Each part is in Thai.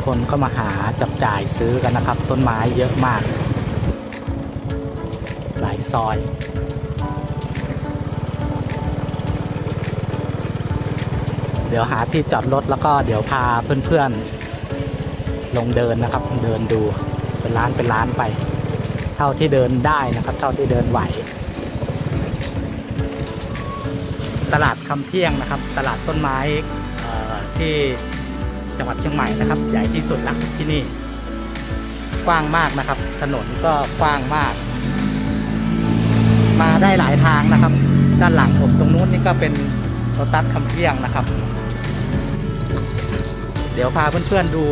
คนก็มาหาจับจ่ายซื้อกันนะครับต้นไม้เยอะมากหลายซอยเดี๋ยวหาที่จอดรถแล้วก็เดี๋ยวพาเพื่อนๆลงเดินนะครับเดินดูเป็นร้านไปเท่าที่เดินได้นะครับเท่าที่เดินไหวตลาดคำเที่ยงนะครับตลาดต้นไม้ที่จังหวัดเชียงใหม่นะครับใหญ่ที่สุดละที่นี่กว้างมากนะครับถนนก็กว้างมากมาได้หลายทางนะครับด้านหลังผมตรงนู้นนี่ก็เป็นโลตัสคำเที่ยงนะครับเดี๋ยวพาเพื่อนๆดู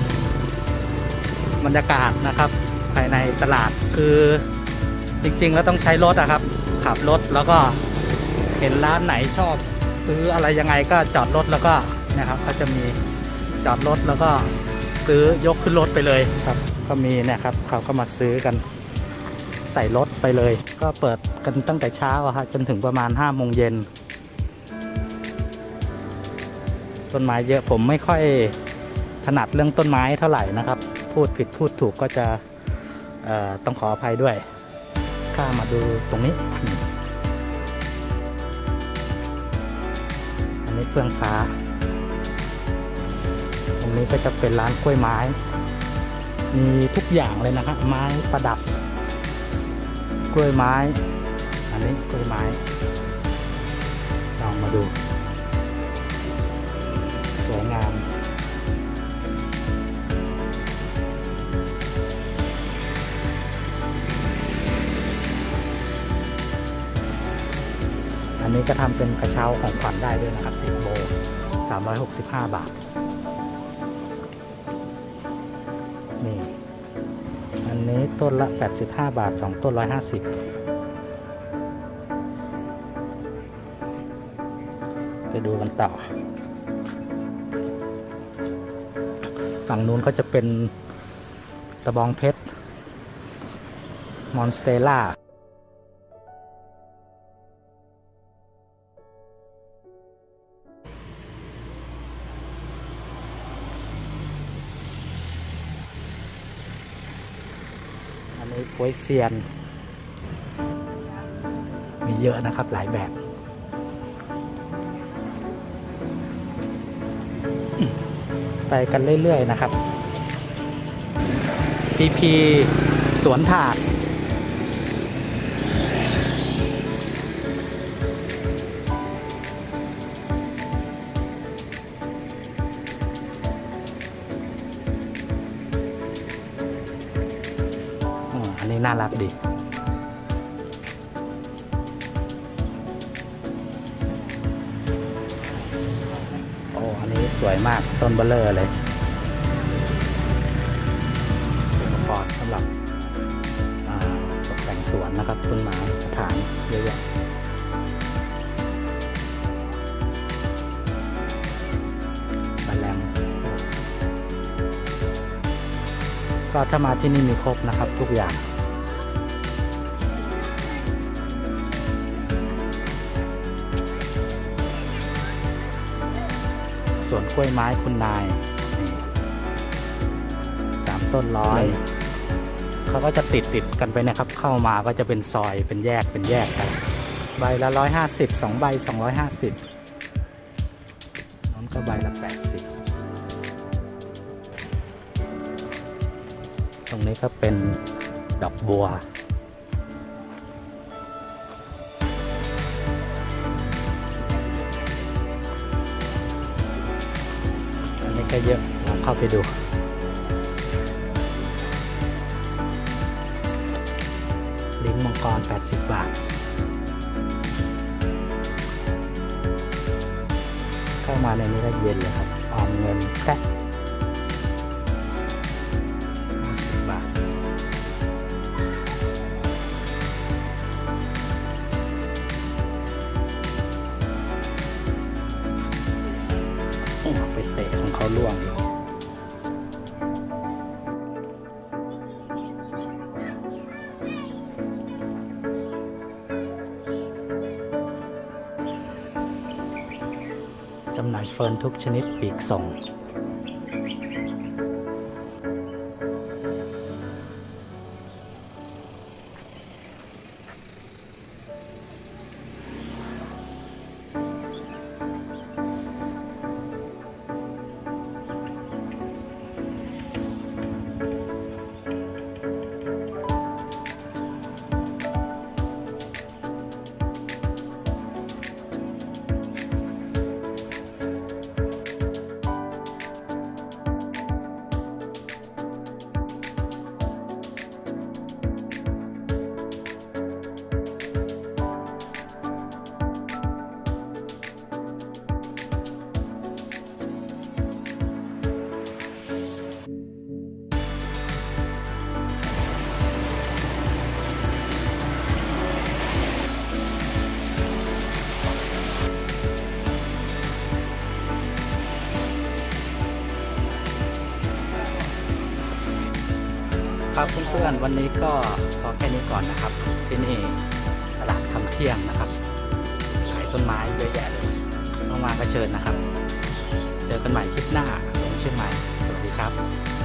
บรรยากาศนะครับภายในตลาดคือจริงๆแล้วต้องใช้รถนะครับขับรถแล้วก็เห็นร้านไหนชอบซื้ออะไรยังไงก็จอดรถแล้วก็นะครับเขาจะมีจอดรถแล้วก็ซื้อยกขึ้นรถไปเลยครับก็มีนะครับเขาก็มาซื้อกันใส่รถไปเลยก็เปิดกันตั้งแต่เช้าครับจนถึงประมาณ5 โมงเย็นต้นไม้เยอะผมไม่ค่อยถนัดเรื่องต้นไม้เท่าไหร่นะครับพูดผิดพูดถูกก็จะต้องขออภัยด้วยข้ามาดูตรงนี้อันนี้เฟื่องฟ้าตรงนี้ก็จะเป็นร้านกล้วยไม้มีทุกอย่างเลยนะครับไม้ประดับกล้วยไม้อันนี้กล้วยไม้ลองมาดูสวยงามอันนี้ก็ทำเป็นกระเช้าของขวัญได้ด้วยนะครับติดโบ365 บาทนี่อันนี้ต้นละ85 บาท2 ต้น150ไปดูกันต่อฝั่งนู้นก็จะเป็นตะบองเพชรมอนสเตล่าอันนี้โป๊ยเซียนมีเยอะนะครับหลายแบบไปกันเรื่อยๆนะครับพีสวนถาดอันนี้น่ารักดีอันนี้สวยมากต้นเบลเลอร์เลยอุปกรณ์สำหรับตกแต่งสวนนะครับต้นไม้กระถางเยอะแยะแสลมก็ถ้ามาที่นี่มีครบนะครับทุกอย่างส่วนกล้วยไม้คุณนาย3 ต้น100เขาก็จะติดกันไปนะครับเข้ามาก็จะเป็นซอยเป็นแยกไปใบละ150 2 ใบ250นั้นก็ใบละ80ตรงนี้ก็เป็นดอกบัวอันนี้ก็เยอะลองเข้าไปดูลิ้นมังกร80 บาทเข้ามาในนี้ก็เย็นเลยครับออมเงินแค่50 บาทไปเตะของเขาล่วงจำหน่ายเฟิร์นทุกชนิดปีกส่งครับเพื่อนๆวันนี้ก็พอแค่นี้ก่อนนะครับที่นี่ตลาดคำเที่ยงนะครับขายต้นไม้เยอะแยะเลยมาก็เชิญนะครับเจอกันใหม่คลิปหน้าลงเชียงใหม่สวัสดีครับ